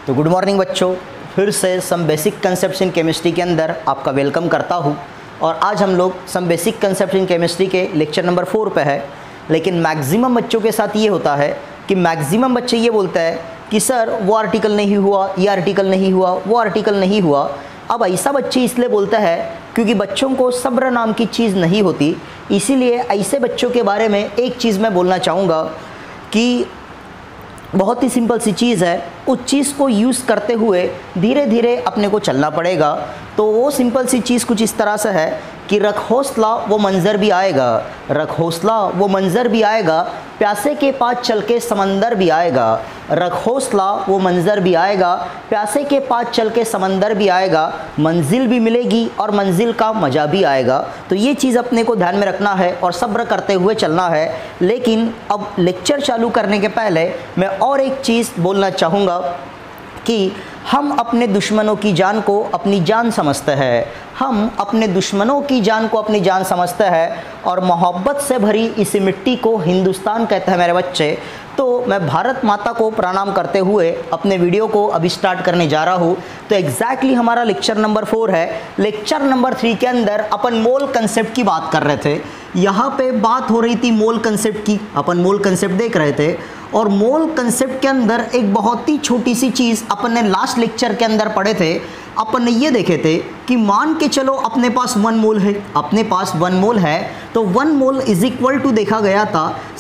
तो good morning बच्चों, फिर से some basic concepts in chemistry के अंदर आपका वेलकम करता हूँ। और आज हम लोग some basic concept in chemistry के लेक्चर नंबर 4 पे है। लेकिन मैक्सिमम बच्चों के साथ ये होता है कि मैक्सिमम बच्चे ये बोलते हैं कि सर वो आर्टिकल नहीं हुआ, ये आर्टिकल नहीं हुआ, वो आर्टिकल नहीं हुआ। अब ऐसा बच्चे इसलिए बोलता है क्योंकि बच्चों को सब्र नाम की चीज़ नहीं होती। इसीलिए ऐसे बच्चों के बारे में एक चीज़ मैं बोलना चाहूँगा कि बहुत ही सिंपल सी चीज़ है, उस चीज़ को यूज़ करते हुए धीरे धीरे अपने को चलना पड़ेगा। तो वो सिंपल सी चीज़ कुछ इस तरह से है कि रख हौसला वो मंज़र भी आएगा, रख हौसला वो मंज़र भी आएगा, प्यासे के पास चल के समंदर भी आएगा। रख हौसला वो मंज़र भी आएगा, प्यासे के पास चल के समंदर भी आएगा, मंजिल भी मिलेगी और मंजिल का मज़ा भी आएगा। तो ये चीज़ अपने को ध्यान में रखना है और सब्र करते हुए चलना है। लेकिन अब लेक्चर चालू करने के पहले मैं और एक चीज़ बोलना चाहूँगा कि हम अपने दुश्मनों की जान को अपनी जान समझते हैं, हम अपने दुश्मनों की जान को अपनी जान समझते हैं और मोहब्बत से भरी इस मिट्टी को हिंदुस्तान कहते हैं मेरे बच्चे। तो मैं भारत माता को प्रणाम करते हुए अपने वीडियो को अभी स्टार्ट करने जा रहा हूँ। तो एग्जैक्टली हमारा लेक्चर नंबर 4 है। लेक्चर नंबर 3 के अंदर अपन मोल कंसेप्ट की बात कर रहे थे। यहाँ पे बात हो रही थी मोल कंसेप्ट की, अपन मोल कंसेप्ट देख रहे थे। और मोल कंसेप्ट के अंदर एक बहुत ही छोटी सी चीज़ अपन ने लास्ट लेक्चर के अंदर पढ़े थे। अपन ने ये देखे थे कि मान के चलो अपने पास 1 मोल है, अपने पास 1 मोल है तो 1 मोल इज इक्वल टू देखा गया था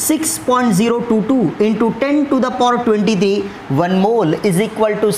6.022 into 10 to the power 23। 1 mole is equal to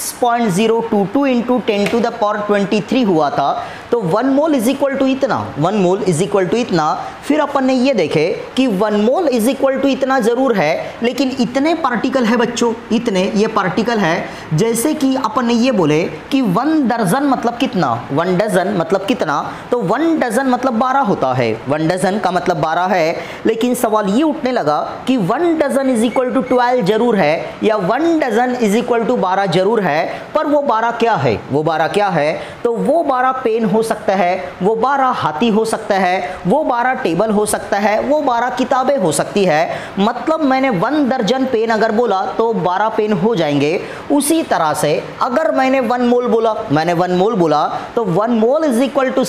6.022 into 10 to the power 23 हुआ था। तो 1 मोल इज इक्वल टू इतना, 1 मोल इज इक्वल टू इतना। फिर अपन ने ये देखे कि 1 मोल इज इक्वल टू इतना ज़रूर है, लेकिन इतने पार्टिकल है बच्चों, इतने ये पार्टिकल है। जैसे कि अपन ने ये बोले कि 1 दर्जन मतलब कितना, 1 डजन मतलब कितना, तो 1 डजन मतलब 12 होता है, 1 डजन का मतलब 12 है। लेकिन सवाल ये उठने लगा कि 1 डजन इज इक्वल टू 12 जरूर है या 1 डजन इज इक्वल टू 12 जरूर है, पर वो 12 क्या है, वो 12 क्या है? तो वो 12 पेन हो सकता है, वो 12 हाथी हो सकता है, वो 12 टेबल हो सकता है, वो 12 किताबें हो सकती है। मतलब मैंने 1 दर्जन पेन अगर बोला तो 12 पेन हो जाएंगे। उसी तरह से अगर मैंने 1 मोल बोला, मैंने 1 मोल बोला तो 1 mole is equal to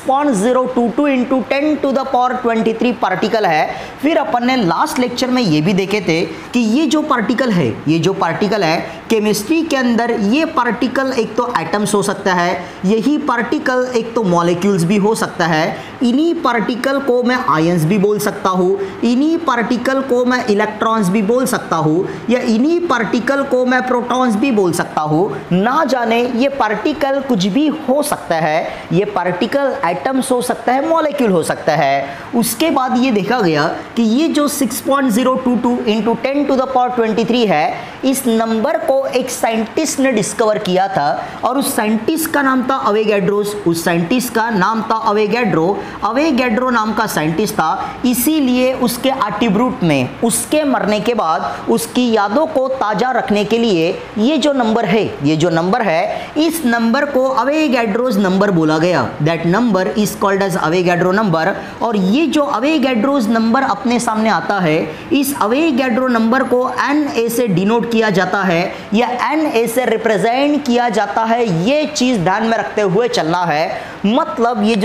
6.022 into 10 to the power 23 particle है। फिर अपन ने लास्ट लेक्चर में ये भी देखे थे कि ये जो पार्टिकल है, ये जो पार्टिकल है केमिस्ट्री के अंदर, ये पार्टिकल एक तो एटम्स हो सकता है, यही पार्टिकल एक तो मॉलिक्यूल्स भी हो सकता है। इन्हीं पार्टिकल को मैं आयंस भी बोल सकता हूँ, इन्हीं पार्टिकल को मैं इलेक्ट्रॉन्स भी बोल सकता हूँ, या इन्हीं पार्टिकल को मैं प्रोटॉन्स भी बोल सकता हूँ। ना जाने ये पार्टिकल कुछ भी हो सकता है, ये पार्टिकल एटम्स हो सकता है, मॉलिक्यूल हो सकता है। उसके बाद ये देखा गया कि ये जो 6.022 इंटू 10 टू द पावर 23 है, इस नंबर को एक साइंटिस्ट ने डिस्कवर किया था और उस साइंटिस्ट का नाम था अवोगाड्रोस। उस साइंटिस्ट का नाम था अवोगाड्रो। अवोगाड्रो नाम का साइंटिस्ट था, इसीलिए उसके आर्टिब्रूट में उसके मरने के बाद उसकी यादों को ताज़ा रखने के लिए ये जो नंबर है, ये जो नंबर है, इस नंबर को अवोगाड्रोस नंबर बोला गया। That number is called as Avogadro number. और ये जो अवोगाड्रोस नंबर अपने सामने आता है, इस अवोगाड्रो नंबर को Na से डिनोट किया जाता है या Na से रिप्रेजेंट किया जाता है। ये चीज़ ध्यान में रखते हुए चलना है। मतलब ये जो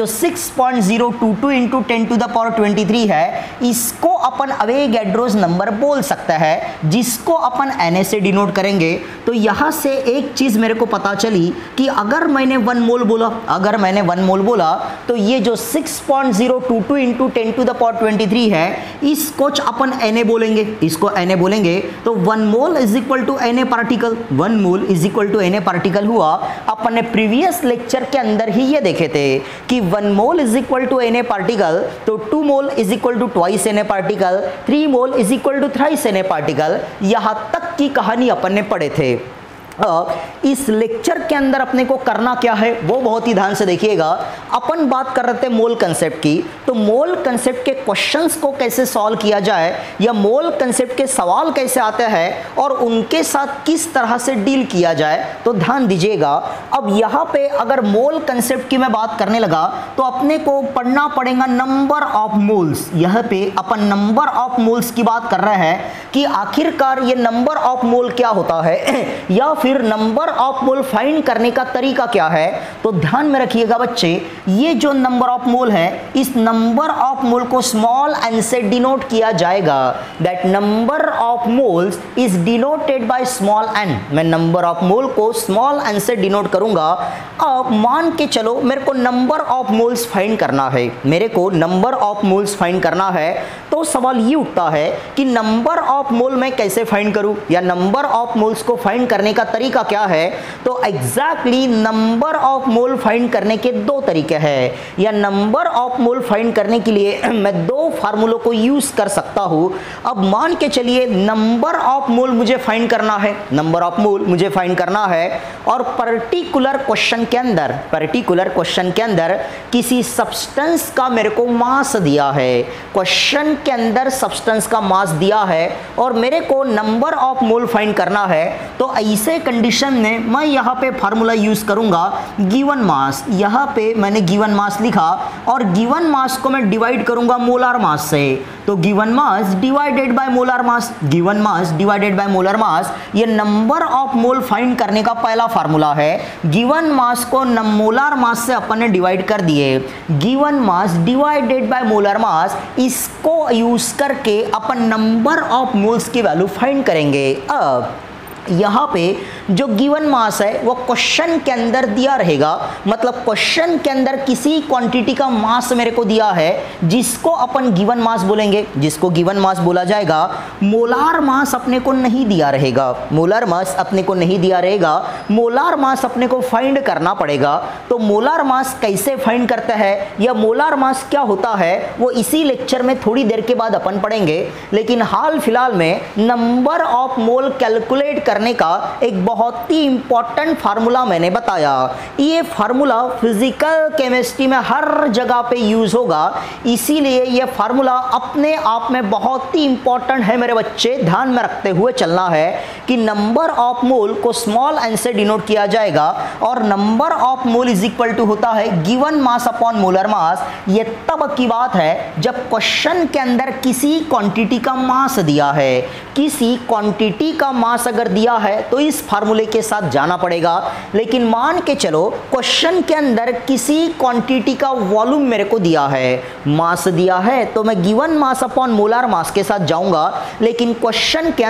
6.022 इंटू 10 टू द पावर 23 है, इसको अपन अवोगाड्रोस नंबर बोल सकता है, जिसको अपन Na से डिनोट करेंगे। तो यहाँ से एक चीज़ मेरे को पता चली कि अगर मैंने 1 मोल बोला, अगर मैंने 1 मोल बोला तो ये जो 6.022 इंटू 10 टू द पावर 23 है, इसको अपन Na बोलेंगे, इसको Na बोलेंगे। तो 1 mole is equal to Na particle, 1 mole is equal to Na particle हुआ। अपन ने प्रीवियस लेक्चर के अंदर ही ये देखे थे कि 1 mole is equal to Na particle, तो 2 mole is equal to twice Na particle, 3 mole is equal to thrice Na particle. यहाँ तक की कहानी अपन ने पढ़े थे। इस लेक्चर के अंदर अपने को करना क्या है वो बहुत ही ध्यान से देखिएगा। अपन बात कर रहे थे मोल कंसेप्ट की, तो मोल कंसेप्ट के क्वेश्चंस को कैसे सॉल्व किया जाए या मोल कंसेप्ट के सवाल कैसे आते हैं और उनके साथ किस तरह से डील किया जाए, तो ध्यान दीजिएगा। अब यहाँ पे अगर मोल कंसेप्ट की मैं बात करने लगा तो अपने को पढ़ना पड़ेगा नंबर ऑफ मोल्स। यहाँ पे अपन नंबर ऑफ मोल्स की बात कर रहे हैं कि आखिरकार ये नंबर ऑफ मोल क्या होता है या फिर नंबर ऑफ मोल फाइंड करने का तरीका क्या है, तो ध्यान में रखिएगा बच्चे, ये जो नंबर ऑफ मोल है, इस नंबर ऑफ मोल को स्मॉल एन से डिनोट किया जाएगा। That number of moles is denoted by small n. मैं नंबर ऑफ मोल को स्मॉल एन से डिनोट करूंगा। अब मान के चलो मेरे को नंबर ऑफ मोल्स फाइंड करना है, मेरे को नंबर ऑफ मोल्स फाइंड करना है, तो सवाल ये उठता है कि नंबर ऑफ मोल मैं कैसे फाइंड करूं, या नंबर ऑफ मोल्स को फाइंड करने का तरीका क्या है। तो exactly number of mole find करने के दो तरीके हैं, या नंबर ऑफ मोल फाइंड करने के लिए मैं दो फार्मूलों को यूज कर सकता हूं। अब मान के चलिए नंबर ऑफ मोल मुझे फाइंड करना है, नंबर ऑफ मोल मुझे फाइंड करना है, और पर्टिकुलर क्वेश्चन के अंदर किसी सब्सटेंस का मेरे को मास दिया है, क्वेश्चन के अंदर सब्सटेंस का मास दिया है और मेरे को नंबर ऑफ मोल फाइंड करना है। तो ऐसे कंडीशन में मैं यहाँ पे फार्मूला यूज करूंगा गिवन मास। यहाँ पे मैंने गिवन मास लिखा और गिवन मास को मैं डिवाइड करूंगा मोलार मास से। तो given mass divided by molar mass, given mass divided by molar mass, ये नंबर ऑफ मोल फाइंड करने का पहला फार्मूला है। गिवन मास को मोलार मास से अपन ने डिवाइड कर दिए, given mass divided by molar mass, इसको यूज करके अपन नंबर ऑफ मोल्स की वैल्यू फाइंड करेंगे। अब यहाँ पे जो गिवन मास है वो क्वेश्चन के अंदर दिया रहेगा, मतलब क्वेश्चन के अंदर किसी क्वांटिटी का मास मेरे को दिया है जिसको अपन गिवन मास बोलेंगे, जिसको गिवन मास बोला जाएगा। मोलार मास अपने को नहीं दिया रहेगा, मोलार मास अपने को नहीं दिया रहेगा, मोलार मास अपने को फाइंड करना पड़ेगा। तो मोलार मास कैसे फाइंड करता है या मोलार मास क्या होता है वो इसी लेक्चर में थोड़ी देर के बाद अपन पढ़ेंगे। लेकिन हाल फिलहाल में नंबर ऑफ मोल कैलकुलेट करने का एक बहुत ही इंपॉर्टेंट फार्मूला मैंने बताया। ये फार्मूला फिजिकल केमिस्ट्री में हर जगह पे यूज होगा, इसीलिए ये फार्मूला अपने आप में बहुत ही इंपॉर्टेंट है मेरे बच्चे। ध्यान में रखते हुए चलना है कि नंबर ऑफ मोल को स्मॉल एन से डिनोट किया जाएगा और number of mole is equal to होता है given mass upon molar mass. ये तब की बात है जब क्वेश्चन के अंदर किसी क्वांटिटी का मास दिया है, किसी क्वांटिटी का मास अगर दिया है तो इस फार्मूले के साथ जाना पड़ेगा। लेकिन मान के चलो क्वेश्चन के अंदर किसी क्वांटिटी का वॉल्यूम मेरे को दिया है, मास दिया है, तो मैं given mass upon molar mass के साथ जाऊंगा। लेकिन क्वेश्चन के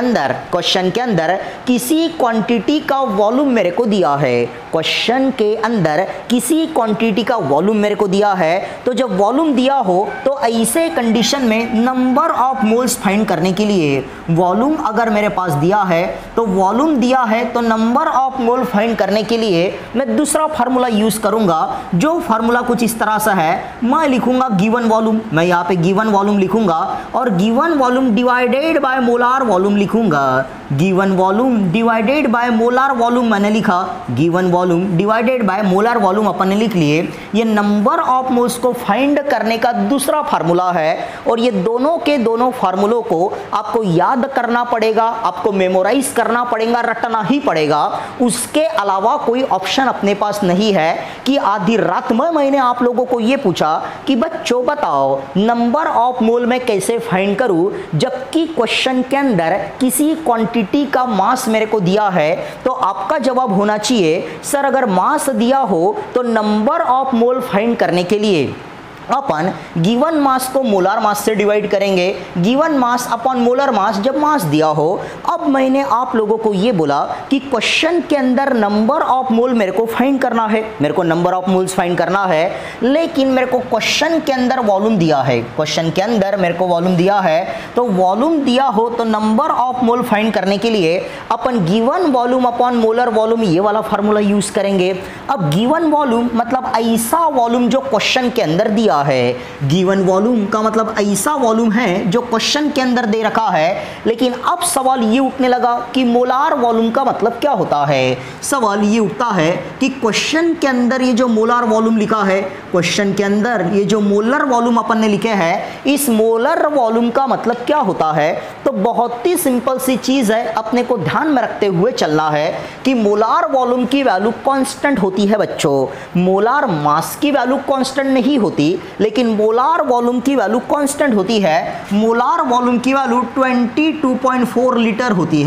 अंदर किसी क्वांटिटी का वॉल्यूम मेरे को दिया है, क्वेश्चन के अंदर किसी क्वांटिटी का वॉल्यूम मेरे को दिया है, तो जब वॉल्यूम दिया हो तो ऐसे कंडीशन में नंबर ऑफ मोल्स फाइंड करने के लिए वॉल्यूम अगर मेरे पास दिया है तो वॉल्यूम दिया है तो नंबर ऑफ मोल फाइंड करने के लिए मैं दूसरा फार्मूला यूज करूंगा, जो फार्मूला कुछ इस तरह से है। मैं लिखूंगा गिवन वॉल्यूम, मैं यहाँ पे गिवन वॉल्यूम लिखूंगा और given volume divided by molar volume लिखूंगा। Given volume divided by molar volume मैंने लिखा, given volume divided by molar volume अपन ने लिख लिए। ये नंबर ऑफ मोल्स को फाइंड करने का दूसरा फार्मूला है और ये दोनों के दोनों फार्मूलों को आपको याद करना पड़ेगा, आपको मेमोराइज करना पड़ेगा, रटना ही पड़ेगा। उसके अलावा कोई ऑप्शन अपने पास नहीं है कि आधी रात में मैंने आप लोगों को ये पूछा कि बच्चों बताओ नंबर ऑफ मोल में कैसे फाइंड करूं, जबकि क्वेश्चन के अंदर किसी क्वांटिटी का मास मेरे को दिया है। तो आपका जवाब होना चाहिए सर अगर मास दिया हो तो नंबर ऑफ मोल फाइंड करने के लिए अपन गिवन मास को मोलार मास से डिवाइड करेंगे, given mass upon molar mass जब मास दिया हो। अब मैंने आप लोगों को ये बोला कि क्वेश्चन के अंदर नंबर ऑफ मोल मेरे को फाइंड करना है, मेरे को नंबर ऑफ मोल्स फाइंड करना है, लेकिन मेरे को क्वेश्चन के अंदर वॉल्यूम दिया है, क्वेश्चन के अंदर मेरे को वॉल्यूम दिया है। तो वॉल्यूम दिया हो तो नंबर ऑफ मोल फाइंड करने के लिए अपन given volume upon molar volume ये वाला फार्मूला यूज करेंगे। अब गिवन वॉल्यूम मतलब ऐसा वॉल्यूम जो क्वेश्चन के अंदर दिया है, गिवन वॉल्यूम का मतलब ऐसा वॉल्यूम है जो क्वेश्चन के अंदर दे रखा है। लेकिन अब सवाल ये उठने लगा कि मोलार वॉल्यूम का मतलब क्या होता है। सवाल ये उठता है कि क्वेश्चन के अंदर ये जो मोलार वॉल्यूम लिखा है, क्वेश्चन के अंदर ये जो मोलर वॉल्यूम अपन ने लिखे हैं, इस मोलर वॉल्यूम का मतलब क्या होता है। तो बहुत ही सिंपल सी चीज है, अपने को ध्यान में रखते हुए चलना है कि मोलार वॉल्यूम की वैल्यू कांस्टेंट होती है बच्चों। मोलार मास की वैल्यू कांस्टेंट नहीं होती, लेकिन मोलार वॉल्यूम की वैल्यू कांस्टेंट होती है। मोलार वॉल्यूम की वैल्यू 22.4 लीटर होती है।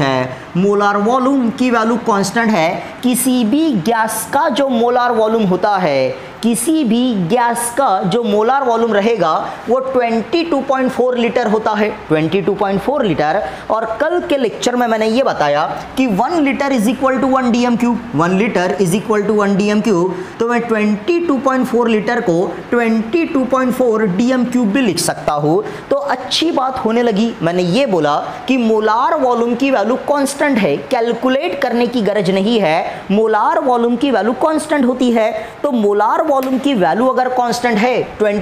मोलार वॉल्यूम की वैल्यू कांस्टेंट है। किसी भी गैस का जो मोलार वॉल्यूम होता है, किसी भी गैस का जो मोलार वॉल्यूम रहेगा वो 22.4 लीटर होता है, 22.4 लीटर। और कल के लेक्चर में मैंने ये बताया कि 1 litre is equal to 1 DM cube, 1 litre is equal to 1 DM cube. तो मैं 22.4 लीटर को 22.4 डीएम क्यूब भी लिख सकता हूँ। तो अच्छी बात होने लगी। मैंने ये बोला कि मोलार वॉल्यूम की वैल्यू कांस्टेंट है, कैलकुलेट करने की गरज नहीं है, मोलार वॉल्यूम की वैल्यू कांस्टेंट होती है। तो मोलार वॉल्यूम की वैल्यू अगर कांस्टेंट है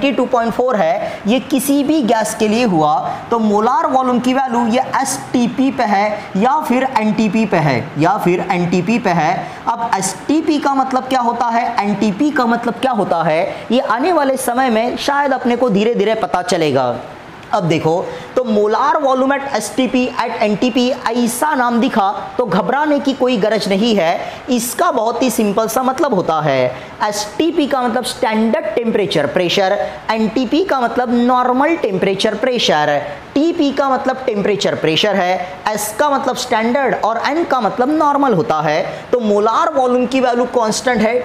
22.4 है, ये किसी भी गैस के लिए हुआ, तो मोलार वॉल्यूम की वैल्यू ये एसटीपी पे है या फिर एनटीपी पे है, या फिर एनटीपी पे है। अब एसटीपी का मतलब क्या होता है, एनटीपी का मतलब क्या होता है, ये आने वाले समय में शायद अपने को धीरे धीरे पता चलेगा। अब देखो, तो molar volume at STP at NTP ऐसा नाम दिखा तो घबराने की कोई गरज नहीं है। इसका बहुत ही सिंपल सा मतलब होता है, एसटीपी का मतलब स्टैंडर्ड टेम्परेचर प्रेशर, एनटीपी का मतलब नॉर्मल टेम्परेचर प्रेशर, टीपी का मतलब टेम्परेचर प्रेशर है, एस का मतलब स्टैंडर्ड और एन का मतलब नॉर्मल होता है। तो मोलार वॉल्यूम की वैल्यू कांस्टेंट है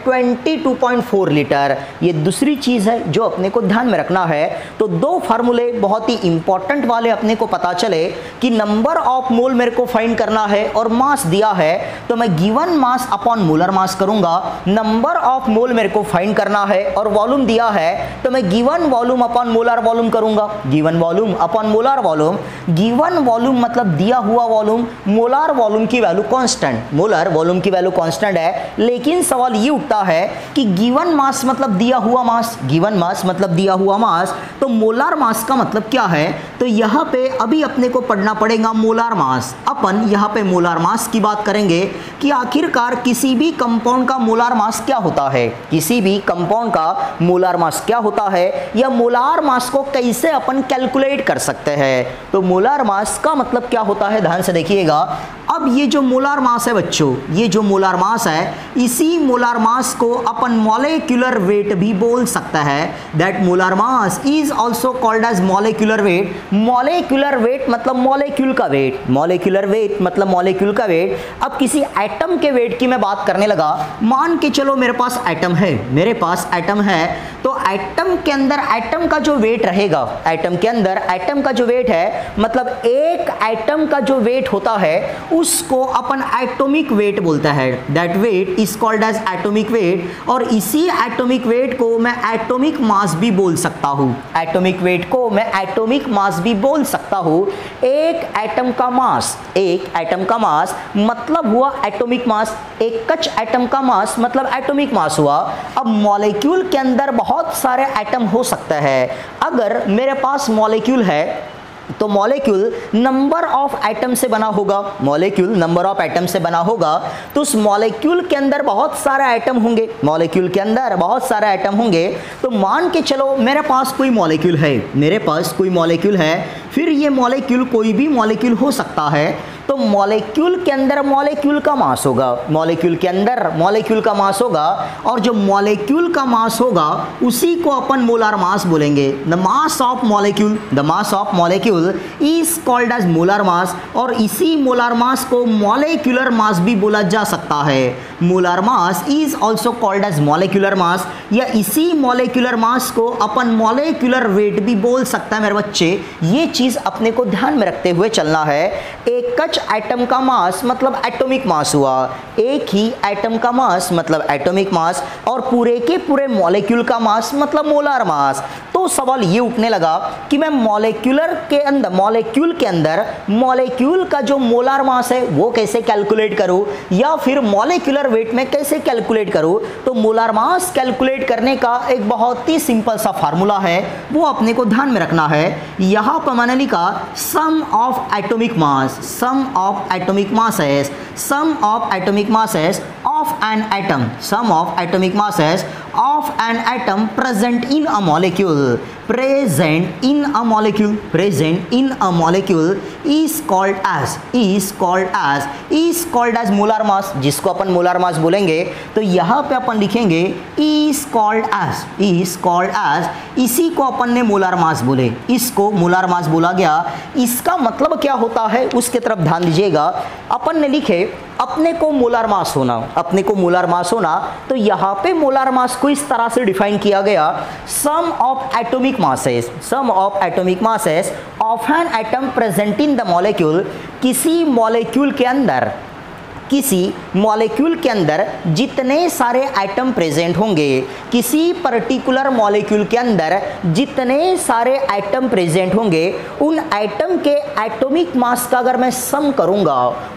22.4 लीटर। ये दूसरी चीज है जो अपने को ध्यान में रखना है। तो दो फार्मूले बहुत ही इंपॉर्टेंट वाले अपने को पता चले कि नंबर ऑफ मोल मेरे को फाइंड करना है और मास दिया है, तो मैं given mass upon molar mass करूंगा। नंबर ऑफ मोल मेरे को फाइंड करना है और वॉल्यूम दिया है, तो मैं given volume upon molar volume करूंगा। Given volume upon molar volume, given volume मतलब दिया हुआ वॉल्यूम, मोलर वॉल्यूम की वैल्यू कांस्टेंट, मोलर वॉल्यूम की वैल्यू कांस्टेंट है। लेकिन सवाल ये उठता है कि गिवन मास मतलब दिया हुआ मास, गिवन मास मतलब दिया हुआ मास, तो मोलर मास का मतलब क्या है। तो यहां पे अभी अपने को पढ़ना पड़ेगा मोलार मास। अपन यहां पे मोलार मास की बात करेंगे कि आखिरकार किसी भी कंपाउंड का मोलार मास क्या होता है, किसी भी कंपाउंड का मोलार मास क्या होता है, या मोलार मास को कैसे अपन कैलकुलेट कर सकते हैं। तो मोलार मास का मतलब क्या होता है, ध्यान से देखिएगा। अब ये जो मोलार मास है बच्चों, ये जो मोलार मास है, इसी मोलार मास को अपन मॉलिक्यूलर वेट भी बोल सकता है। That molar mass is also called as molecular weight. Molecular weight मतलब मॉलिक्यूल का वेट, मॉलिक्यूलर वेट मतलब मॉलिक्यूल का वेट। अब किसी एटम के वेट की मैं बात करने लगा, मान के चलो मेरे पास एटम है, मेरे पास एटम है, तो एटम के अंदर एटम का जो वेट रहेगा, एटम के अंदर एटम का जो वेट है, मतलब एक एटम का जो वेट होता है उसको अपन एटॉमिक वेट बोलता है। That weight is called as atomic weight. और इसी एटॉमिक वेट को मैं एटॉमिक मास भी बोल सकता हूं, एटॉमिक वेट को मैं एटॉमिक मास भी बोल सकता हूं। एक एटम का मास, एक एटम का मास मतलब हुआ एटॉमिक मास, एक कच एटम का मास मतलब एटॉमिक मास हुआ। अब मॉलिक्यूल के अंदर बहुत सारे एटम हो सकते हैं। अगर मेरे पास मॉलिक्यूल है तो मॉलिक्यूल नंबर ऑफ एटम से बना होगा, मॉलिक्यूल नंबर ऑफ एटम से बना होगा, तो उस मॉलिक्यूल के अंदर बहुत सारे एटम होंगे, मॉलिक्यूल के अंदर बहुत सारे एटम होंगे। तो मान के चलो मेरे पास कोई मॉलिक्यूल है, मेरे पास कोई मॉलिक्यूल है, फिर ये मॉलिक्यूल कोई भी मॉलिक्यूल हो सकता है। तो मॉलिक्यूल के अंदर मॉलिक्यूल का मास होगा, मॉलिक्यूल के अंदर मॉलिक्यूल का मास होगा, और जो मॉलिक्यूल का मास होगा उसी को अपन मोलार मास बोलेंगे। The mass of molecule, the mass of molecule is called as molar mass. और इसी मोलार मास को मॉलिक्यूलर मास भी बोला जा सकता है। Molar mass is also called as molecular mass, या इसी मॉलिक्यूलर मास को अपन मॉलिक्यूलर वेट भी बोल सकता है मेरे बच्चे। ये चीज अपने को ध्यान में रखते हुए चलना है। एक कच एटम का मास मतलब एटॉमिक मास हुआ, एक ही एटम का मास मतलब एटॉमिक मास, और पूरे के पूरे मॉलिक्यूल का मास मतलब मोलार मास। तो सवाल ये उठने लगा कि मैं मॉलिक्यूलर के अंदर, मॉलिक्यूल के अंदर मॉलिक्यूल का जो मोलार मास है वो कैसे कैलकुलेट करूं, या फिर मॉलिक्यूलर वेट में कैसे कैलकुलेट करूं। तो मोलार मास कैलकुलेट करने का एक बहुत ही सिंपल सा फार्मूला है, वो अपने को ध्यान में रखना है। यहां पर मैंने लिखा sum of atomic mass, sum of atomic masses, sum of atomic masses of an atom, sum of atomic masses of an atom present in a molecule, present in a molecule is called as molar mass, जिसको अपन molar mass बोलेंगे तो यहाँ पे अपन लिखेंगे is called as, इसी को अपन ने molar mass बोले, इसको मोलर मास बोला गया। इसका मतलब क्या होता है उसके तरफ ध्यान दीजिएगा। अपन ने लिखे अपने को मोलर मास होना, तो यहाँ पे मोलर मास को इस तरह से डिफाइन किया गया, sum of atomic masses of an atom present in the molecule, किसी मॉलिक्यूल के अंदर जितने सारे एटम प्रेजेंट होंगे, किसी पर्टिकुलर मॉलिक्यूल के अंदर जितने सारे एटम प्रेजेंट होंगे, उन एटम के एटॉमिक मास का अगर मैं सम करूंगा,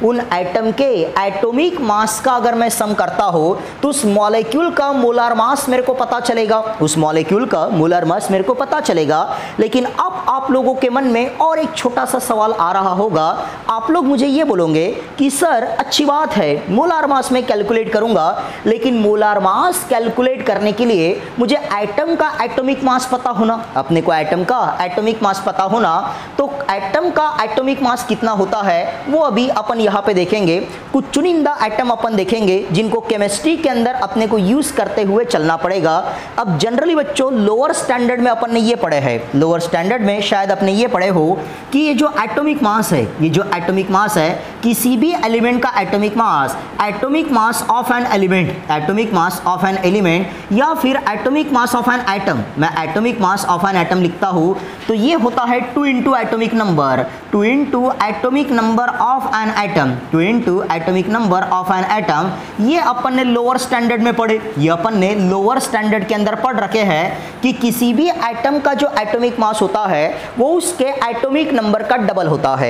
अगर मैं सम करता हूं तो उस मॉलिक्यूल का मोलर मास मेरे को पता चलेगा। लेकिन अब आप लोगों के मन में और एक छोटा सा सवाल आ रहा होगा, आप लोग मुझे ये बोलोगे कि सर अच्छी बात है, मोलर मास में कैलकुलेट करूंगा, लेकिन मोलर मास कैलकुलेट करने के लिए मुझे एटम का एटॉमिक मास पता होना, अपने को एटम का एटॉमिक मास पता होना। तो एटम का एटॉमिक मास कितना होता है वो अभी अपन यहाँ पे देखेंगे। कुछ चुनिंदा एटम अपन देखेंगे जिनको केमिस्ट्री के अंदर अपने को यूज करते हुए चलना पड़ेगा। अब जनरली बच्चों लोअर स्टैंडर्ड में अपन ने ये पढ़े हैं, लोअर स्टैंडर्ड में शायद अपने ये पढ़े हो कि ये जो एटॉमिक मास है, किसी भी एलिमेंट का atomic mass of an element या फिर atomic mass of an atom, मैं atomic mass of an atom लिखता हूं तो ये होता है 2 into atomic number of an atom. ये अपन ने लोअर स्टैंडर्ड में पढ़े, ये अपन ने लोअर स्टैंडर्ड के अंदर पढ़ रखे हैं कि किसी भी एटम का जो एटॉमिक मास होता है वो उसके एटॉमिक नंबर का डबल होता है,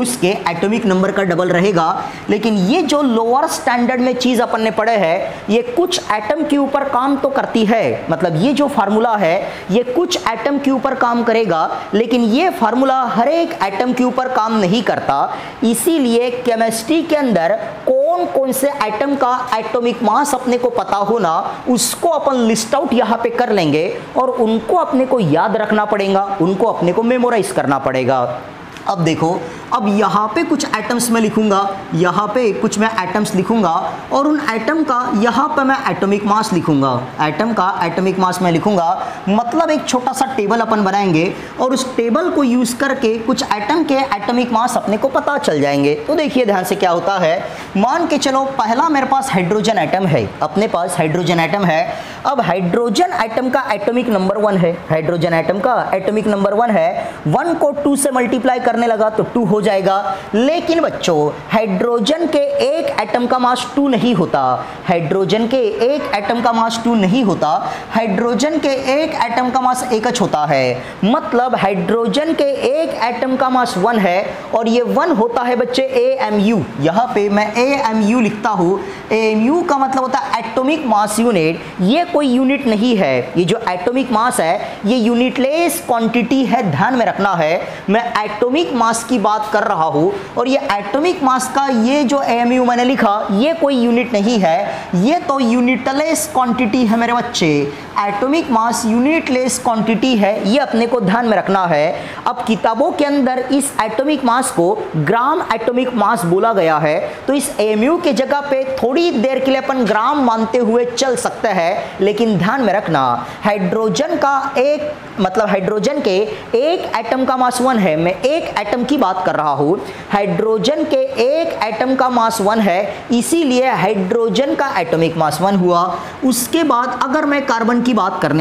रहेगा। लेकिन ये जो लोअर स्टैंडर्ड में चीज अपन ने पढ़े है, ये कुछ एटम के ऊपर काम तो करती है, मतलब ये जो फार्मूला है ये कुछ एटम के ऊपर काम करेगा, लेकिन ये फार्मूला हर एक एटम के ऊपर काम नहीं करता। इसीलिए केमिस्ट्री के अंदर कौन कौन से एटम का एटॉमिक मास अपने को पता होना, उसको अपन लिस्ट आउट यहाँ पे कर लेंगे और उनको अपने को याद रखना पड़ेगा, उनको अपने को मेमोराइज करना पड़ेगा। अब देखो, अब यहाँ पे कुछ एटम्स मैं लिखूंगा, यहाँ पे कुछ मैं एटम्स लिखूंगा और उन एटम का यहाँ पे मैं एटॉमिक मास लिखूंगा, एटम का एटॉमिक मास मैं लिखूंगा। मतलब एक छोटा सा टेबल अपन बनाएंगे और उस टेबल को यूज करके कुछ एटम के एटॉमिक मास अपने को पता चल जाएंगे। तो देखिए ध्यान से क्या होता है, मान के चलो पहला मेरे पास हाइड्रोजन एटम है, अपने पास हाइड्रोजन एटम है। अब हाइड्रोजन एटम का एटॉमिक नंबर 1 है, हाइड्रोजन एटम का एटॉमिक नंबर 1 है। 1 को 2 से मल्टीप्लाई करने लगा तो 2 हो जाएगा। लेकिन बच्चों हाइड्रोजन के एक एटम का मास 2 नहीं होता, हाइड्रोजन के एक एटम का मास 2 नहीं होता, हाइड्रोजन के एक एटम का मास 1 होता है। मतलब हाइड्रोजन के एक एटम का मास 1 है और ये 1 होता है बच्चे AMU। यहाँ पे मैं AMU लिखता हूँ। AMU का मतलब होता है एटॉमिक मास यूनिट। ये कोई यूनिट नहीं है, ये जो एटॉमिक मास है ये यूनिटलेस क्वांटिटी है, ध्यान में रखना है। मैं एटॉमिक मास की बात कर रहा हूं और ये एटॉमिक मास का ये जो AMU मैंने लिखा ये कोई यूनिट नहीं है, ये तो यूनिटलेस क्वांटिटी है मेरे बच्चे। एटॉमिक मास यूनिटलेस क्वांटिटी है, ये अपने को ध्यान में रखना है। अब किताबों के अंदर इस एटॉमिक मास को ग्राम एटॉमिक मास बोला गया है, तो इस AMU के जगह पे थोड़ी देर के लिए अपन ग्राम मानते हुए चल सकते हैं। लेकिन ध्यान में रखना हाइड्रोजन का एक मतलब हाइड्रोजन के एक एटम का मास 1 है, मैं एक एटम की बात कर रहा हूं। हाइड्रोजन के एक एटम का मास 1 है, इसीलिए हाइड्रोजन का एटॉमिक मास 1 हुआ। उसके बाद अगर मैं कार्बन की बात करने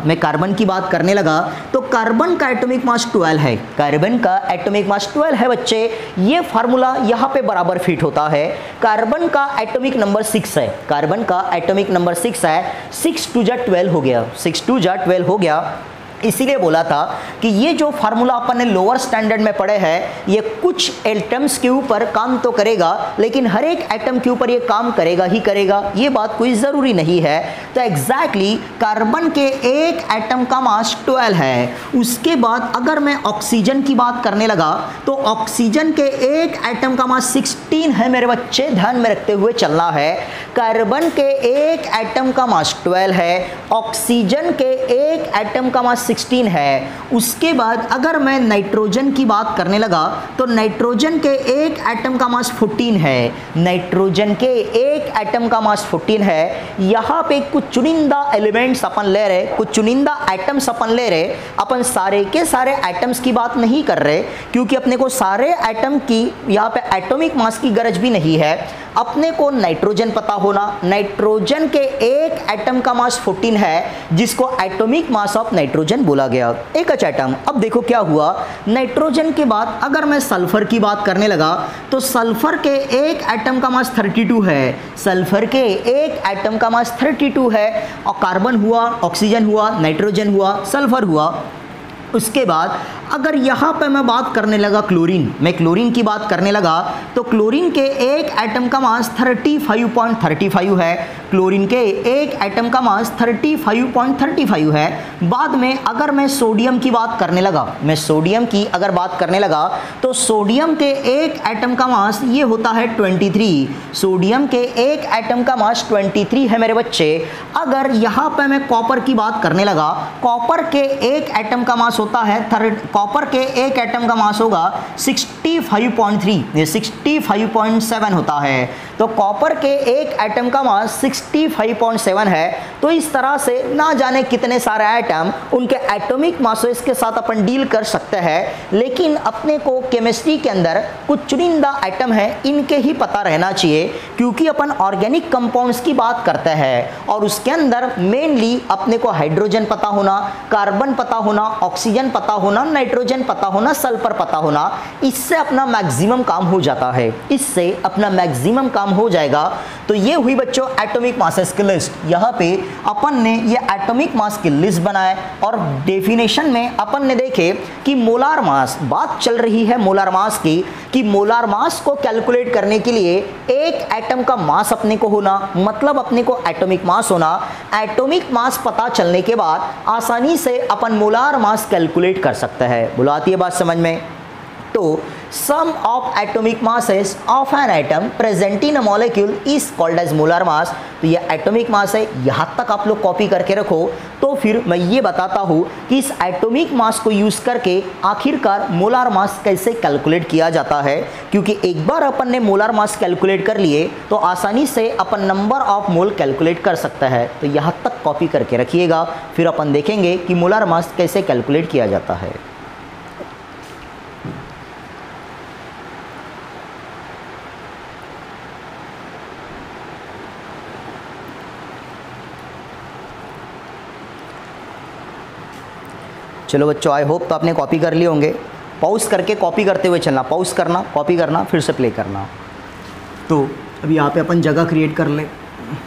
लगा, तो कार्बन का एटॉमिक मास 12 है, कार्बन का एटॉमिक मास 12 है बच्चे। ये फार्मूला यहाँ पे बराबर फिट होता है। कार्बन का एटॉमिक नंबर 6 है, कार्बन का एटॉमिक नंबर 6 है। 6 2 जा 12 हो गया, 6 2 जा 12 हो गया। इसीलिए बोला था कि ये जो फार्मूला अपन ने लोअर स्टैंडर्ड में पढ़े हैं ये कुछ एटम्स के ऊपर काम तो करेगा, लेकिन हर एक एटम के ऊपर ये काम करेगा ही करेगा, ये बात कोई ज़रूरी नहीं है। तो एग्जैक्टली कार्बन के एक एटम का मास 12 है। उसके बाद अगर मैं ऑक्सीजन की बात करने लगा तो ऑक्सीजन के एक एटम का मास 16 है मेरे बच्चे, ध्यान में रखते हुए चलना है। कार्बन के एक एटम का मास 12 है, ऑक्सीजन के एक एटम का मास 16 है। उसके बाद अगर मैं नाइट्रोजन की बात करने लगा तो नाइट्रोजन के एक एटम का मास 14 है। नाइट्रोजन के एक एटम का मास 14 है। यहाँ पे कुछ चुनिंदा एलिमेंट्स अपन ले रहे, कुछ चुनिंदा एटम्स अपन ले रहे। अपन सारे के सारे एटम्स की बात नहीं कर रहे क्योंकि अपने को सारे एटम की यहाँ पे एटॉमिक मास की गरज भी नहीं है। अपने को नाइट्रोजन पता होना, नाइट्रोजन के एक एटम का मास 14 है जिसको एटॉमिक मास ऑफ नाइट्रोजन बोला गया, एक एटम। अब देखो क्या हुआ, नाइट्रोजन के बाद अगर मैं सल्फर की बात करने लगा तो सल्फर के एक एटम का मास 32 है। सल्फर के एक एटम का मास 32 है और कार्बन हुआ, ऑक्सीजन हुआ, नाइट्रोजन हुआ, सल्फर हुआ। उसके बाद अगर यहाँ पे मैं बात करने लगा क्लोरीन, मैं क्लोरीन की बात करने लगा तो क्लोरीन के एक एटम का मास 35.35 है। क्लोरीन के एक एटम का मास 35.35 है। बाद में अगर मैं सोडियम की बात करने लगा, मैं सोडियम की अगर बात करने लगा तो सोडियम के एक एटम का मास ये होता है 23। सोडियम के एक एटम का मास 23 है मेरे बच्चे। अगर यहाँ पे मैं कॉपर की बात करने लगा, कॉपर के एक एटम का मास होता है कॉपर के एक एटम का मास होगा 65.3, ये 65.7 होता है। तो कॉपर के एक एटम का मास 65.7 है। तो इस तरह से ना जाने कितने सारे एटम, उनके एटॉमिक मासेस के साथ अपन डील कर सकते हैं। लेकिन अपने को केमिस्ट्री के अंदर कुछ चुनिंदा एटम है, इनके ही पता रहना चाहिए क्योंकि अपन ऑर्गेनिक कंपाउंड्स की बात करते हैं और उसके अंदर मेनली अपने को हाइड्रोजन पता होना, कार्बन पता होना, ऑक्सीजन पता होना, नाइट्रोजन पता होना, सल्फर पता होना। इससे अपना मैक्सिमम काम हो जाता है, इससे अपना मैक्सिमम काम हो जाएगा। तो ये हुई बच्चों एटॉमिक मासेस की लिस्ट। यहाँ पे अपन ने ये एटॉमिक मास की लिस्ट बनाए और डेफिनेशन में अपन ने देखे कि मोलार मास, बात चल रही है मोलार मास की, कि मोलार मास को कैलकुलेट करने के लिए एक एटम का मास अपने को होना, मतलब अपने को एटॉमिक मास होना। एटॉमिक मास पता चलने के बाद आसानी से अपन मोलार मास कैलकुलेट कर सकते हैं। बोलो आती है बात समझ में? तो sum of atomic masses of an atom present in a molecule is called as molar mass। तो ये एटॉमिक मास है, यहाँ तक आप लोग कॉपी करके रखो। तो फिर मैं ये बताता हूँ कि इस एटॉमिक मास को यूज़ करके आखिरकार मोलार मास कैसे कैलकुलेट किया जाता है, क्योंकि एक बार अपन ने मोलार मास कैलकुलेट कर लिए तो आसानी से अपन नंबर ऑफ मोल कैलकुलेट कर सकता है। तो यहाँ तक कॉपी करके रखिएगा, फिर अपन देखेंगे कि मोलार मास कैसे कैलकुलेट किया जाता है। चलो बच्चों, आई होप तो आपने कॉपी कर लिए होंगे। पॉज करके कॉपी करते हुए चलना, पॉज करना, कॉपी करना, फिर से प्ले करना। तो अभी यहाँ पे अपन जगह क्रिएट कर ले।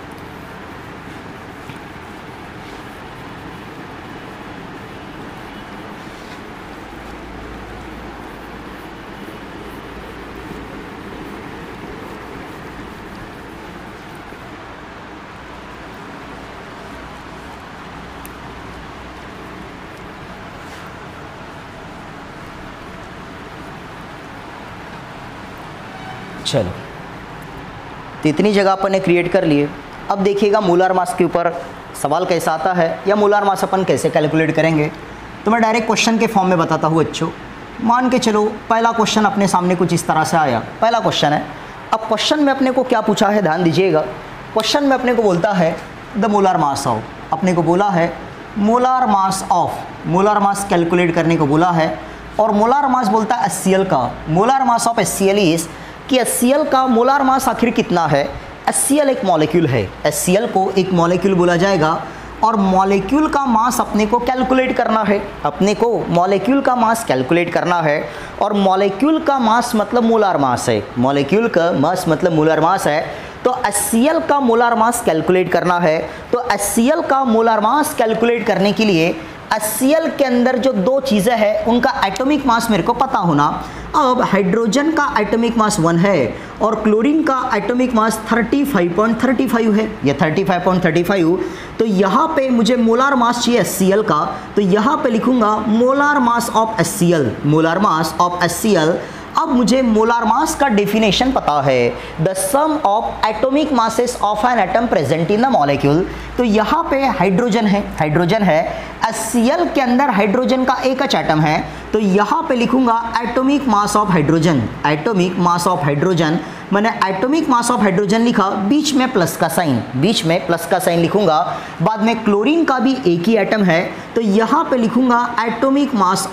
चलो, तो इतनी जगह अपन ने क्रिएट कर लिए। अब देखिएगा मोलार मास के ऊपर सवाल कैसा आता है या मोलार मास अपन कैसे कैलकुलेट करेंगे। तो मैं डायरेक्ट क्वेश्चन के फॉर्म में बताता हूँ बच्चों। मान के चलो पहला क्वेश्चन अपने सामने कुछ इस तरह से आया। पहला क्वेश्चन है। अब क्वेश्चन में अपने को क्या पूछा है, ध्यान दीजिएगा। क्वेश्चन में अपने को बोलता है द मोलार मास ऑफ, अपने को बोला है molar mass of, molar mass calculate करने को बोला है। और मोलार मास बोलता है HCl का, molar mass of HCl is कि HCl का मोलार मास आखिर कितना है। HCl एक मॉलिक्यूल है, HCl को एक मॉलिक्यूल बोला जाएगा और मॉलिक्यूल का मास अपने को कैलकुलेट करना है। अपने को मॉलिक्यूल का मास कैलकुलेट करना है और मॉलिक्यूल का मास मतलब मोलार मास है। मॉलिक्यूल का मास मतलब मोलार मास है। तो HCl का मोलार मास कैलकुलेट करना है। तो HCl का मोलार मास कैलकुलेट करने के लिए HCl के अंदर जो दो चीज़ें हैं उनका एटॉमिक मास मेरे को पता होना। अब हाइड्रोजन का एटॉमिक मास 1 है और क्लोरीन का एटॉमिक मास 35.35 है, ये 35.35। तो यहाँ पे मुझे मोलार मास चाहिए HCl का, तो यहाँ पे लिखूंगा molar mass of HCl, molar mass of HCl। अब मुझे मोलार मास का डेफिनेशन पता है, the sum of atomic masses of an atom present in the molecule. तो यहाँ पे हाइड्रोजन है, हाइड्रोजन है, HCl के अंदर हाइड्रोजन का एक एटम है, तो यहाँ पे लिखूंगा atomic mass of hydrogen. Atomic mass of hydrogen, मैंने एटॉमिक मास ऑफ हाइड्रोजन लिखा, बीच में प्लस का साइन, बीच में प्लस का साइन लिखूंगा। बाद में क्लोरीन का भी एक ही एटम है, तो यहाँ पे लिखूंगा एटॉमिक मास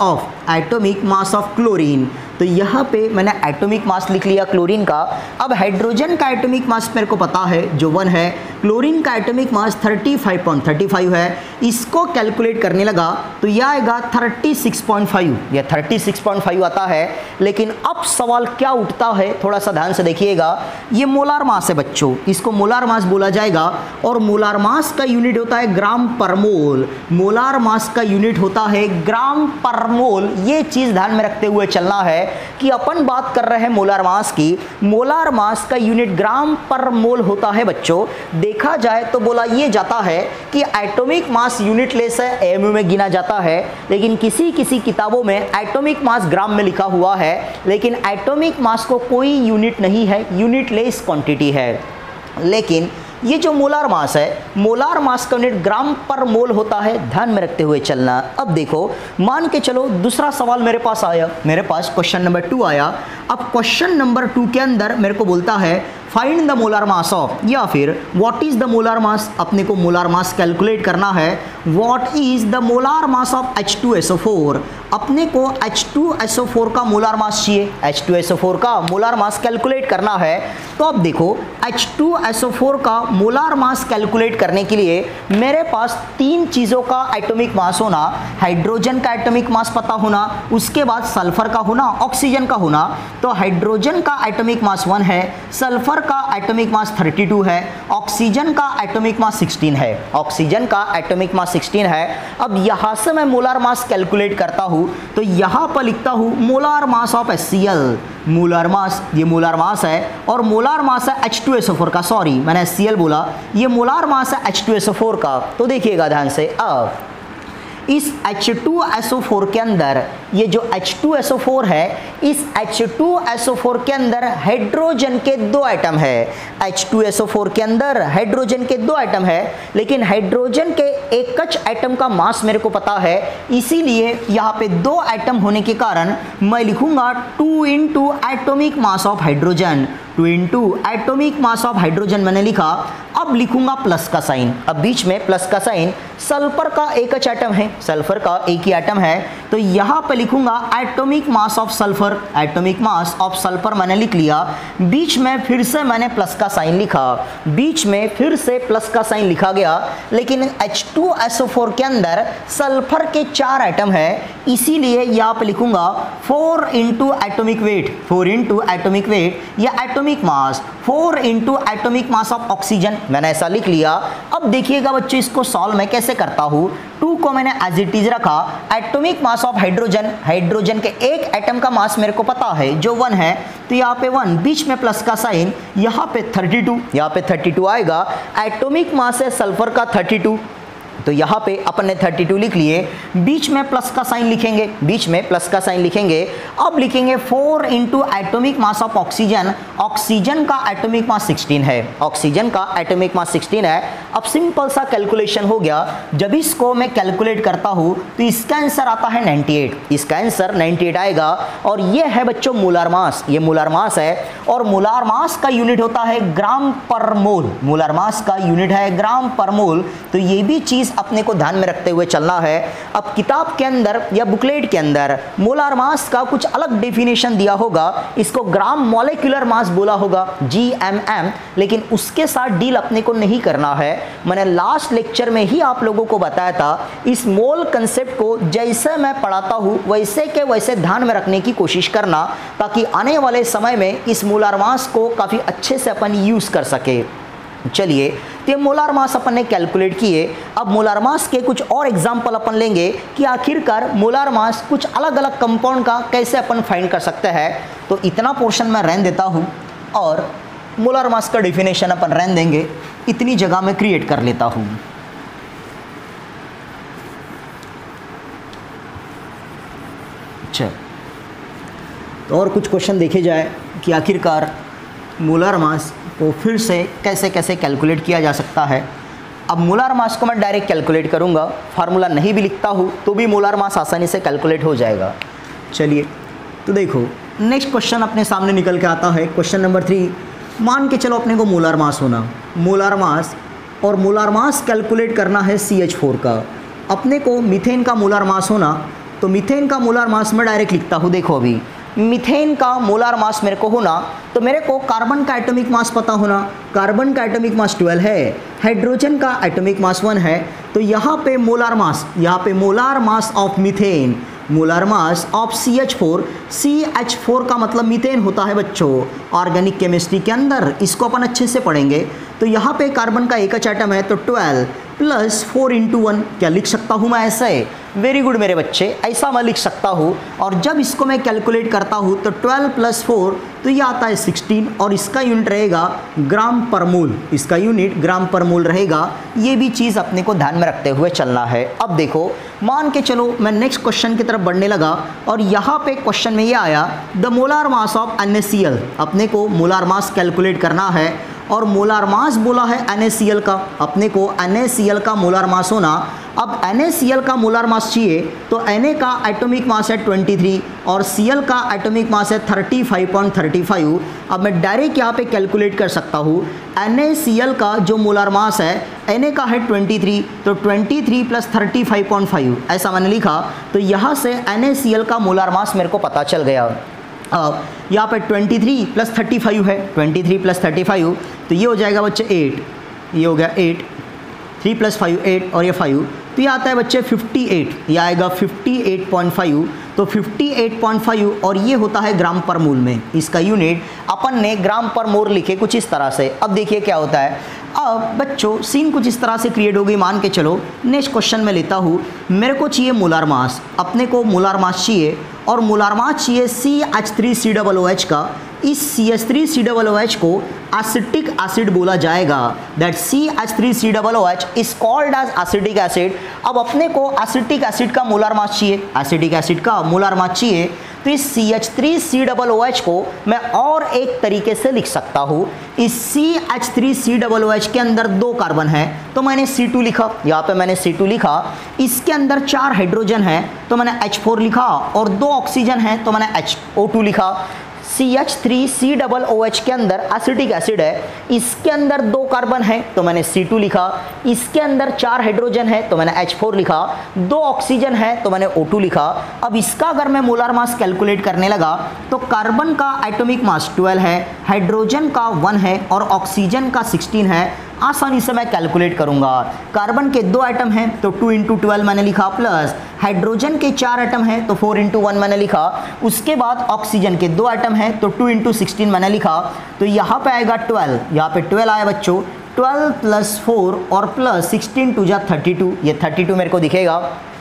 ऑफ क्लोरीन। तो यहाँ पे मैंने एटॉमिक मास लिख लिया क्लोरीन का। अब हाइड्रोजन का एटॉमिक मास मेरे को पता है जो 1 है, क्लोरीन का एटॉमिक मास 35.35 है। इसको कैलकुलेट करने लगा तो यह आएगा 36.5, यह 36.5 आता है। लेकिन अब सवाल क्या उठता है, थोड़ा सा ध्यान से देखिएगा। ये मोलार मास है बच्चों, इसको मोलार मास बोला जाएगा, और मोलार मास का यूनिट होता है ग्राम पर मोल। मोलार मास का यूनिट होता है ग्राम पर मोल। ये चीज़ ध्यान में रखते हुए चलना है कि अपन बात कर रहे हैं मोलार मास की। मोलार मास का यूनिट ग्राम पर मोल होता है बच्चों। देखा जाए तो बोला ये जाता है कि एटॉमिक मास यूनिट लेस है, एमयू में गिना जाता है, लेकिन किसी किसी किताबों में एटॉमिक मास ग्राम में लिखा हुआ है, लेकिन एटॉमिक मास को कोई यूनिट नहीं है, यूनिट लेस क्वांटिटी है। लेकिन ये जो मोलार मास है, मोलार मास का यूनिट ग्राम पर मोल होता है, ध्यान में रखते हुए चलना। अब देखो, मान के चलो दूसरा सवाल मेरे पास आया, मेरे पास क्वेश्चन नंबर 2 आया। अब क्वेश्चन नंबर 2 के अंदर मेरे को बोलता है find the molar mass of, या फिर what is the molar mass. अपने को मोलार मास कैलकुलेट करना है। What is the molar mass of H2SO4। अपने को H2SO4 का मोलार मास चाहिए, H2SO4 का मोलार मास कैलकुलेट करना है। तो अब देखो, H2SO4 का मोलार मास कैलकुलेट करने के लिए मेरे पास 3 चीज़ों का एटॉमिक मास होना। हाइड्रोजन का एटॉमिक मास पता होना, उसके बाद सल्फर का होना, ऑक्सीजन का होना। तो हाइड्रोजन का एटॉमिक मास 1 है, सल्फर का एटॉमिक मास 32 है, ऑक्सीजन का एटॉमिक मास 16 है, ऑक्सीजन का एटॉमिक मास 16 है। अब यहाँ से मैं मोलार मास कैलकुलेट करता हूँ, तो यहाँ पर लिखता हूँ molar mass of HCl। Molar mass, ये मोलार मास है, और मोलार मास है H2SO4 का, सॉरी मैंने HCl बोला, ये मोलार मास है H2SO4 का। तो देखिएगा ध्यान से, अब इस H2SO4 के अंदर, ये जो H2SO4 है, इस H2SO4 के अंदर हाइड्रोजन के 2 एटम है। H2SO4 के अंदर हाइड्रोजन के 2 एटम है, लेकिन हाइड्रोजन के एक एटम का मास मेरे को पता है, इसीलिए यहाँ पे 2 एटम होने के कारण मैं लिखूंगा 2 into atomic mass of hydrogen. 2 into atomic mass of hydrogen मैंने लिखा। अब लिखूंगा प्लस का साइन, अब बीच में प्लस का साइन। सल्फर का एक एटम है, सल्फर का एक ही एटम है, तो यहाँ पे लिखूंगा atomic mass of sulphur. Atomic mass of sulphur मैंने लिख लिया। बीच में फिर से मैंने प्लस का साइन लिखा, बीच में फिर से प्लस का साइन लिखा गया। लेकिन H2SO4 के अंदर सल्फर के 4 एटम है, इसीलिए यहाँ पे लिखूंगा 4 into atomic weight, 4 into atomic weight या atomic mass, 4 into atomic mass of oxygen, मैंने ऐसा लिख लिया। अब देखिएगा बच्चों, इसको सॉल्व मैं कैसे करता हूँ। 2 को मैंने एज इट इज रखा। Atomic mass of hydrogen, hydrogen के एक एटम का मास मेरे को पता है जो 1 है, तो यहाँ पे 1, बीच में प्लस का साइन, यहाँ पे 32, यहाँ पे 32 आएगा। एटॉमिक मास है सल्फर का 32, तो यहाँ पे अपन ने 32 लिख लिए। बीच में प्लस का साइन लिखेंगे, बीच में प्लस का साइन लिखेंगे। अब लिखेंगे 4 into atomic mass of oxygen. Oxygen का एटॉमिक मास 16 है, ऑक्सीजन का एटॉमिक मास 16 है। अब सिंपल सा कैलकुलेशन हो गया। जब इसको मैं कैलकुलेट करता हूँ तो इसका आंसर आता है 98, इसका आंसर 98 आएगा। और ये है बच्चों मोलार मास, ये मोलार मास है, और मोलार मास का यूनिट होता है ग्राम पर मोल। मोलार मास का यूनिट है ग्राम पर मोल। तो ये भी चीज़ अपने को ध्यान में रखते हुए चलना है। अब किताब के अंदर या बुकलेट के अंदर मोलार मास का कुछ अलग डेफिनेशन दिया होगा, इसको ग्राम मॉलिक्यूलर मास बोला होगा, GMM, लेकिन उसके साथ डील अपने को नहीं करना है। मैंने लास्ट लेक्चर में ही आप लोगों को बताया था, इस मोल कंसेप्ट को जैसे मैं पढ़ाता हूँ वैसे के वैसे ध्यान में रखने की कोशिश करना, ताकि आने वाले समय में इस मोलार मास को काफ़ी अच्छे से अपन यूज़ कर सके। चलिए, तो ये मोलार मास अपन ने कैलकुलेट किए। अब मोलार मास के कुछ और एग्जाम्पल अपन लेंगे कि आखिरकार मोलार मास कुछ अलग अलग कंपाउंड का कैसे अपन फाइंड कर सकते हैं। तो इतना पोर्शन मैं रहने देता हूँ और मोलार मास का डेफिनेशन अपन रहने देंगे, इतनी जगह में क्रिएट कर लेता हूँ। अच्छा, तो और कुछ क्वेश्चन देखे जाए कि आखिरकार मोलार मास को फिर से कैसे कैसे कैलकुलेट किया जा सकता है। अब मोलार मास को मैं डायरेक्ट कैलकुलेट करूँगा, फार्मूला नहीं भी लिखता हूँ तो भी मोलार मास आसानी से कैलकुलेट हो जाएगा। चलिए तो देखो नेक्स्ट क्वेश्चन अपने सामने निकल के आता है, क्वेश्चन नंबर 3। मान के चलो अपने को मोलार मास होना, मोलार मास और मोलार मास कैलकुलेट करना है CH4 का। अपने को मीथेन का मोलार मास होना, तो मीथेन का मोलार मास मैं डायरेक्ट लिखता हूँ। देखो अभी मीथेन का मोलार मास मेरे को होना, तो मेरे को कार्बन का एटॉमिक मास पता होना, कार्बन का एटॉमिक मास 12 है, हाइड्रोजन का एटॉमिक मास 1 है। तो यहाँ पे मोलार मास, यहाँ पे molar mass of methane, molar mass of CH4, CH4 का मतलब मीथेन होता है बच्चों ऑर्गेनिक केमिस्ट्री के अंदर, इसको अपन अच्छे से पढ़ेंगे। तो यहाँ पे कार्बन का एक एटम है, तो 12 प्लस 4 इंटू 1, क्या लिख सकता हूँ मैं ऐसे? वेरी गुड मेरे बच्चे, ऐसा मैं लिख सकता हूँ। और जब इसको मैं कैलकुलेट करता हूँ तो 12 प्लस 4 तो ये आता है 16, और इसका यूनिट रहेगा ग्राम पर मोल, इसका यूनिट ग्राम पर मोल रहेगा। ये भी चीज़ अपने को ध्यान में रखते हुए चलना है। अब देखो मान के चलो मैं नेक्स्ट क्वेश्चन की तरफ बढ़ने लगा, और यहाँ पे क्वेश्चन में ये आया the molar mass of NaCl। अपने को मोलार मास कैलकुलेट करना है, और मोलार मास बोला है NaCl का, अपने को NaCl का मोलार मास होना। अब NaCl का मोलार मास चाहिए तो Na का एटॉमिक मास है 23 और Cl का एटॉमिक मास है 35.35। अब मैं डायरेक्ट यहाँ पे कैलकुलेट कर सकता हूँ। NaCl का जो मोलार मास है Na का है 23, तो 23 प्लस 35.5 ऐसा मैंने लिखा। तो यहाँ से NaCl का मोलार मास मेरे को पता चल गया। अब यहाँ पे 23 प्लस 35 है, 23 प्लस 35 तो ये हो जाएगा बच्चे 8, ये हो गया 8, 3 प्लस 5 8 और ये 5, तो ये आता है बच्चे 58, ये आएगा 58.5। तो 58.5 और ये होता है ग्राम पर मोल में, इसका यूनिट अपन ने ग्राम पर मोल लिखे कुछ इस तरह से। अब देखिए क्या होता है, अब बच्चों सीन कुछ इस तरह से क्रिएट हो गई। मान के चलो नेक्स्ट क्वेश्चन में लेता हूँ, मेरे को चाहिए मोलार मास, अपने को मोलार मास चाहिए, और मोलार मास चाहिए CH3COOH का। इस CH3COOH को एसिटिक एसिड बोला जाएगा, that CH3COOH is called as acetic acid. अब अपने को एसिटिक एसिड का मोलार मास चाहिए, एसिटिक एसिड का मोलार मास चाहिए, तो इस CH3COOH को मैं और एक तरीके से लिख सकता हूँ। इस CH3COOH के अंदर 2 कार्बन है तो मैंने C2 लिखा, यहाँ पे मैंने C2 लिखा। इसके अंदर 4 हाइड्रोजन है तो मैंने H4 लिखा, और 2 ऑक्सीजन है तो मैंने HO2 लिखा। CH3COOH के अंदर एसिटिक एसिड है, इसके अंदर 2 कार्बन है तो मैंने C2 लिखा, इसके अंदर 4 हाइड्रोजन है तो मैंने H4 लिखा, 2 ऑक्सीजन है तो मैंने O2 लिखा। अब इसका अगर मैं मोलार मास कैलकुलेट करने लगा तो कार्बन का एटॉमिक मास 12 है, हाइड्रोजन का 1 है और ऑक्सीजन का 16 है। आसानी से मैं कैलकुलेट करूंगा। कार्बन के 2 एटम हैं तो 2 इंटू 12 मैंने लिखा, प्लस हाइड्रोजन के 4 एटम हैं तो 4 इंटू 1 मैंने लिखा। उसके बाद ऑक्सीजन के 2 एटम हैं तो 2 इंटू 16 मैंने लिखा। तो यहाँ पे आएगा 12, यहाँ पे 12 आया बच्चों, 12 प्लस 4 और प्लस 16 टू जा 32, ये 32 मेरे को दिखेगा।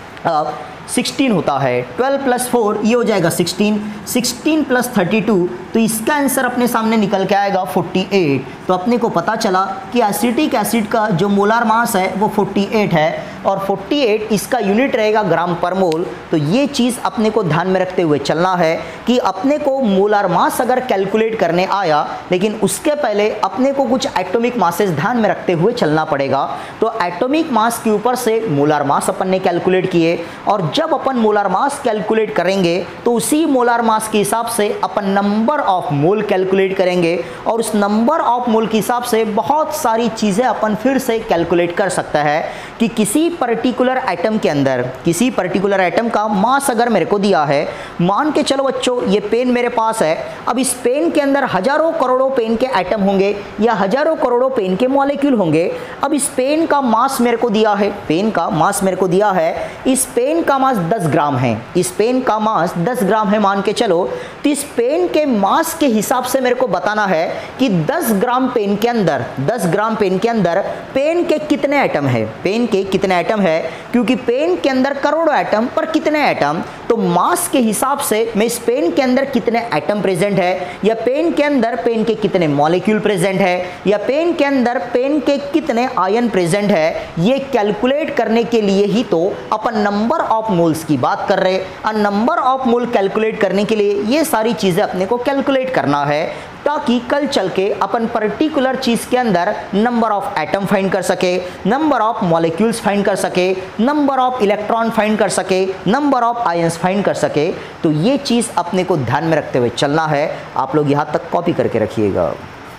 अब 16 होता है, 12 प्लस 4 ये हो जाएगा 16, 16 प्लस 32 तो इसका आंसर अपने सामने निकल के आएगा 48। तो अपने को पता चला कि एसिटिक एसिड का जो मोलार मास है वो 48 है, और 48 इसका यूनिट रहेगा ग्राम पर मोल। तो ये चीज़ अपने को ध्यान में रखते हुए चलना है कि अपने को मोलार मास अगर कैलकुलेट करने आया, लेकिन उसके पहले अपने को कुछ एटॉमिक मासेस ध्यान में रखते हुए चलना पड़ेगा। तो एटॉमिक मास के ऊपर से मोलार मास अपन ने कैलकुलेट किए, और जब अपन मोलार मास कैलकुलेट करेंगे तो उसी मोलार मास के हिसाब से अपन नंबर ऑफ मोल कैलकुलेट करेंगे, और उस नंबर ऑफ मोल के हिसाब से बहुत सारी चीज़ें अपन फिर से कैलकुलेट कर सकते हैं कि किसी पर्टिकुलर एटम के अंदर, किसी पर्टिकुलर एटम का मास अगर मेरे को दिया है, मान के चलो बच्चों ये पेन मेरे पास है। अब इस पेन के अंदर हजारों करोड़ों पेन के एटम होंगे या हजारों करोड़ों पेन के मॉलिक्यूल होंगे। अब इस पेन का मास मेरे को दिया है, पेन का मास मेरे को दिया है, इस पेन का मास 10 ग्राम है, इस पेन का मास 10 ग्राम है मान के चलो। तो इस पेन के मास के हिसाब से मेरे को बताना है कि 10 ग्राम पेन के अंदर, 10 ग्राम पेन के अंदर पेन के कितने एटम है, पेन के कितने एटम है, क्योंकि पेन के अंदर करोड़ों एटम पर कितने एटम, तो मास के हिसाब से मैं इस पेन के अंदर कितने एटम प्रेजेंट है, या पेन के अंदर पेन के कितने मॉलिक्यूल प्रेजेंट है, या पेन के अंदर पेन के कितने आयन प्रेजेंट है, ये कैलकुलेट करने के लिए ही तो अपन नंबर ऑफ मोल्स की बात कर रहे हैं। और नंबर ऑफ मोल कैलकुलेट करने के लिए ये सारी चीजें अपने को कैलकुलेट करना है, ताकि कल चल के अपन पर्टिकुलर चीज़ के अंदर नंबर ऑफ एटम फाइंड कर सके, नंबर ऑफ मॉलिक्यूल्स फाइंड कर सके, नंबर ऑफ इलेक्ट्रॉन फाइंड कर सके, नंबर ऑफ आयंस फाइंड कर सके। तो ये चीज़ अपने को ध्यान में रखते हुए चलना है। आप लोग यहाँ तक कॉपी करके रखिएगा।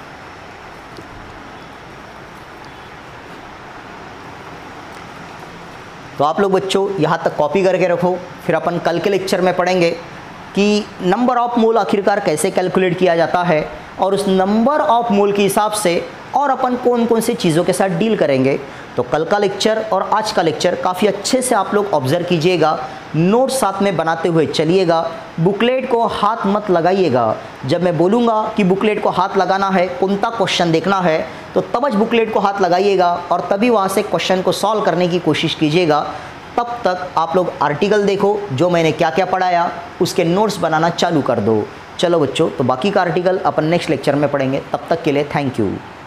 तो आप लोग बच्चों यहाँ तक कॉपी करके रखो, फिर अपन कल के लेक्चर में पढ़ेंगे कि नंबर ऑफ मोल आखिरकार कैसे कैलकुलेट किया जाता है और उस नंबर ऑफ मोल के हिसाब से और अपन कौन कौन सी चीज़ों के साथ डील करेंगे। तो कल का लेक्चर और आज का लेक्चर काफ़ी अच्छे से आप लोग ऑब्जर्व कीजिएगा, नोट्स साथ में बनाते हुए चलिएगा, बुकलेट को हाथ मत लगाइएगा। जब मैं बोलूँगा कि बुकलेट को हाथ लगाना है, कौन सा क्वेश्चन देखना है, तो तब ज बुकलेट को हाथ लगाइएगा और तभी वहाँ से क्वेश्चन को सॉल्व करने की कोशिश कीजिएगा। तब तक आप लोग आर्टिकल देखो, जो मैंने क्या क्या पढ़ाया उसके नोट्स बनाना चालू कर दो। चलो बच्चों, तो बाकी का आर्टिकल अपन नेक्स्ट लेक्चर में पढ़ेंगे। तब तक के लिए थैंक यू।